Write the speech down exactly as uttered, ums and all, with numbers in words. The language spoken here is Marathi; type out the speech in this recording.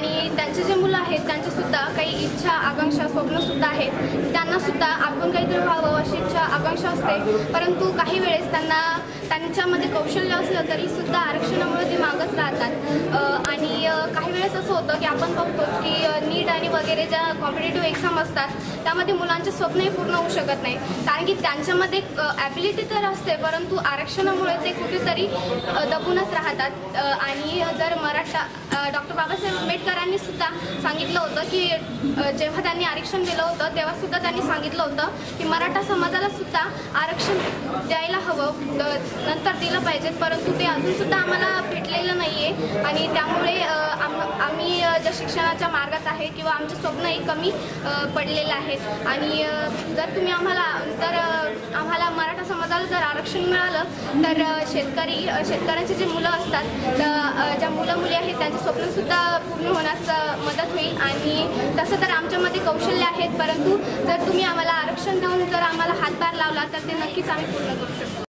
आणि त्यांचे जे मुलं आहेत त्यांच्यासुद्धा काही इच्छा आकांक्षा स्वप्नसुद्धा आहेत, त्यांनासुद्धा आपण काहीतरी व्हावं अशी इच्छा आकांक्षा असते, परंतु काही वेळेस त्यांना त्यांच्यामध्ये कौशल्य असलं तरीसुद्धा आरक्षणामुळे ते मागच राहतात। आणि काही वेळेस असं होतं की आपण बघतोच की नीट आणि वगैरे ज्या कॉम्पिटेटिव्ह एक्झाम असतात त्यामध्ये मुलांचे स्वप्नही पूर्ण होऊ शकत नाही, कारण की त्यांच्यामध्ये ॲबिलिटी तर असते परंतु आरक्षणामुळे ते कुठेतरी दबूनच राहतात। आणि जर मराठा डॉक्टर बाबासाहेब आंबेडकरांनी सुद्धा सांगितलं होतं की जेव्हा त्यांनी आरक्षण दिलं होतं तेव्हासुद्धा त्यांनी सांगितलं होतं की मराठा समाजाला सुद्धा आरक्षण द्यायला हवं, नंतर दिलं पाहिजे, परंतु ते अजूनसुद्धा आम्हाला भेटलेलं नाही आहे। आणि त्यामुळे आम आम्ही ज्या शिक्षणाच्या मार्गात आहे किंवा आमचे स्वप्नही कमी पडलेलं आहेत। आणि जर तुम्ही आम्हाला जर आम्हाला मराठा समाजाला जर आरक्षण मिळालं तर शेतकरी शेतकऱ्यांचे जे मुलं असतात तर ज्या मुलं मुली आहेत त्यांचे स्वप्नसुद्धा पूर्ण होण्यास मदत होईल। आणि तसं तर आमच्यामध्ये कौशल्य आहेत, परंतु जर तुम्ही आम्हाला आरक्षण देऊन जर आम्हाला हातभार लावला तर ते नक्कीच आम्ही पूर्ण करू शकतो।